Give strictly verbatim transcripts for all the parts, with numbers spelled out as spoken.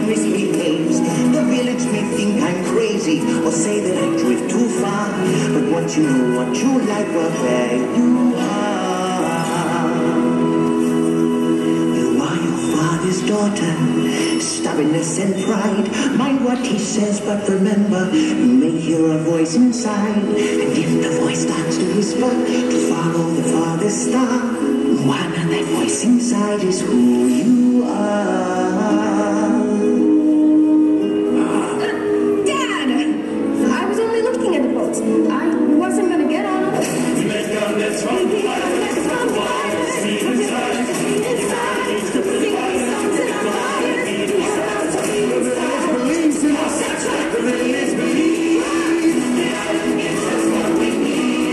misbehaves. The village may think I'm crazy or say that I drift too far. But once you know what you like, well, there you are. You are your father's daughter, stubbornness and pride. Mind what he says, but remember, you may hear a voice inside. And if the voice starts to whisper, to follow the farthest star, one of that voice inside is who you are. Dad! I was only looking at the boat. I wasn't gonna get on it. Let's run, let's run, believes in us. The village believes. What we need.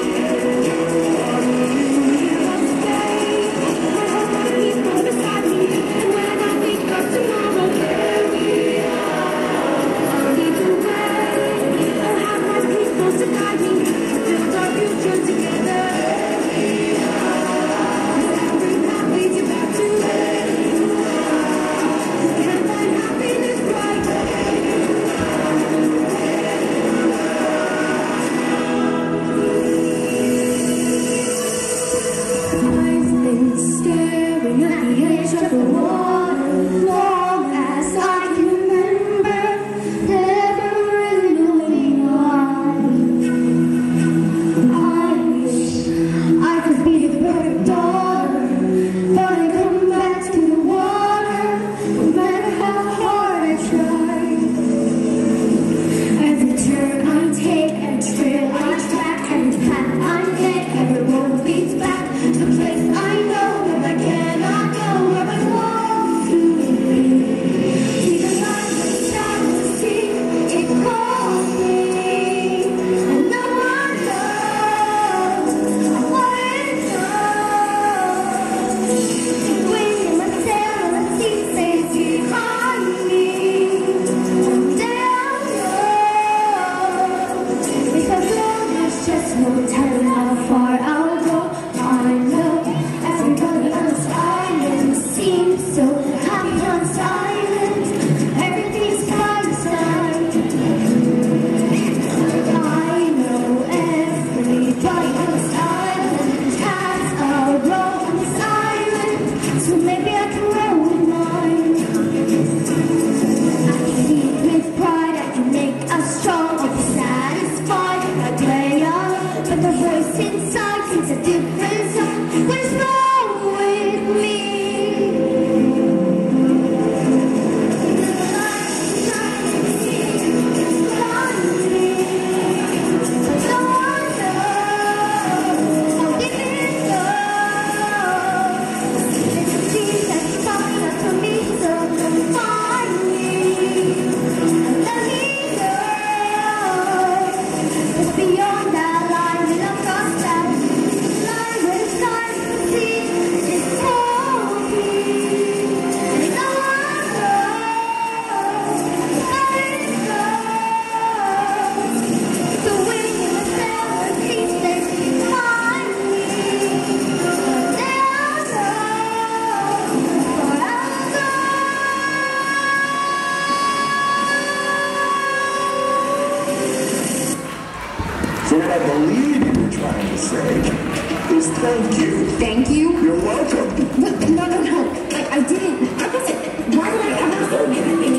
So what I believe you were trying to say is thank you. Thank you? You're welcome. No, no, no, no. Like, I didn't. I wasn't. Why would I ever say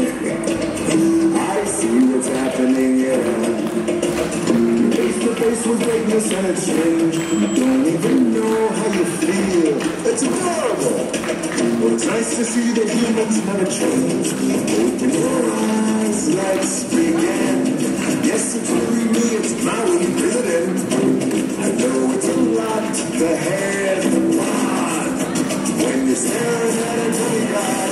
anything? I see what's happening, yeah. Face to face with greatness and it's strange. You don't even know how you feel. It's adorable. Well, it's nice to see that humans never change. Open your eyes, let's begin. Yes, it's really me, it's Maui president. I know it's a lot to have the plot. When you're staring at a dummy guy.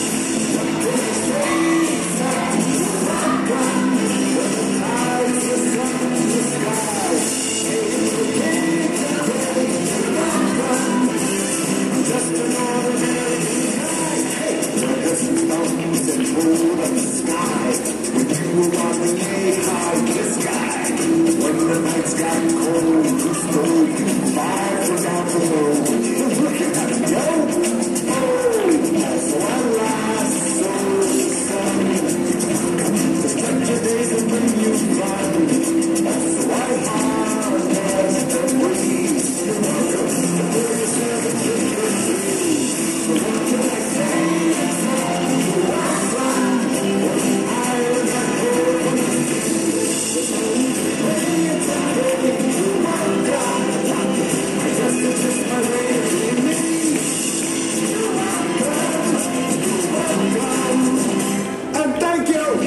Just an ordinary guy. Hey, just mountains and hold up the sky. When you were walking a high in the sky. When the nights got cold, who stole you far from down below? You're looking at me, yo. Oh, so I lost so some. Thank you.